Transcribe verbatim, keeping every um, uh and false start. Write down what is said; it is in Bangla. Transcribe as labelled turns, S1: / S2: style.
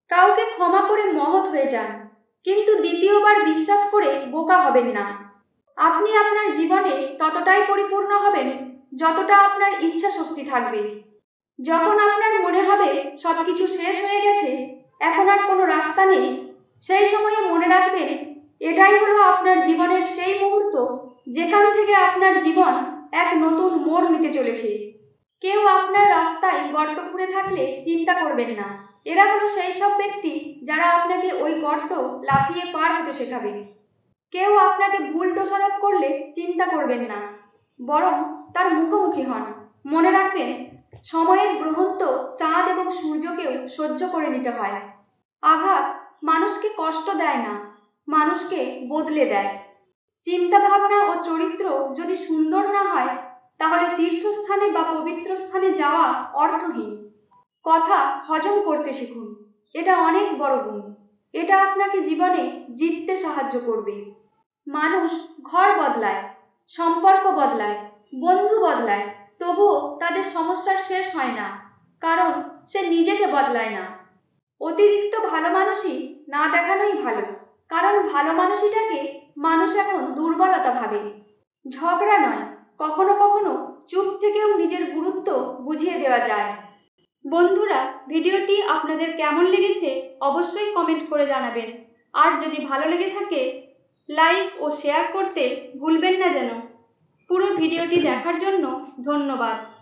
S1: কাউকে ক্ষমা করে মহৎ হয়ে যান, কিন্তু দ্বিতীয়বার বিশ্বাস করে বোকা হবেন না। আপনি আপনার জীবনে ততটাই পরিপূর্ণ হবেন যতটা আপনার ইচ্ছা শক্তি থাকবে। যখন আপনার মনে হবে সবকিছু শেষ হয়ে গেছে, এখন আর কোনো রাস্তা নেই, সেই সময়ে মনে রাখবেন এটাই হলো আপনার জীবনের সেই মুহূর্ত যেখান থেকে আপনার জীবন এক নতুন মোড় নিতে চলেছে। কেউ আপনার রাস্তায় গর্ত খুঁড়ে থাকলে চিন্তা করবেন না, এরা হলো সেই সব ব্যক্তি যারা আপনাকে ওই গর্ত লাফিয়ে পার হতে শেখাবে। কেউ আপনাকে ভুল দোষারোপ করলে চিন্তা করবেন না, বরং তার মুখোমুখি হন। মনে রাখবেন, সময়ের গ্রহণ তো চাঁদ এবং সূর্যকেও সহ্য করে নিতে হয়। আঘাত মানুষকে কষ্ট দেয় না, মানুষকে বদলে দেয়। চিন্তা ভাবনা ও চরিত্র যদি সুন্দর না হয়, তাহলে তীর্থস্থানে বা পবিত্র স্থানে যাওয়া অর্থহীন। কথা হজম করতে শিখুন, এটা অনেক বড় গুণ। এটা আপনাকে জীবনে জিততে সাহায্য করবে। মানুষ ঘর বদলায়, সম্পর্ক বদলায়, বন্ধু বদলায়, তবুও তাদের সমস্যার শেষ হয় না, কারণ সে নিজেকে বদলায় না। অতিরিক্ত ভালো মানুষই না দেখানোই ভালো, কারণ ভালো মানুষটাকে মানুষ এখন দুর্বলতা ভাবে। ঝগড়া নয়, কখনো কখনো চুপ থেকেও নিজের গুরুত্ব বুঝিয়ে দেওয়া যায়। বন্ধুরা, ভিডিওটি আপনাদের কেমন লেগেছে অবশ্যই কমেন্ট করে জানাবেন। আর যদি ভালো লেগে থাকে, লাইক ও শেয়ার করতে ভুলবেন না যেন। পুরো ভিডিওটি দেখার জন্য ধন্যবাদ।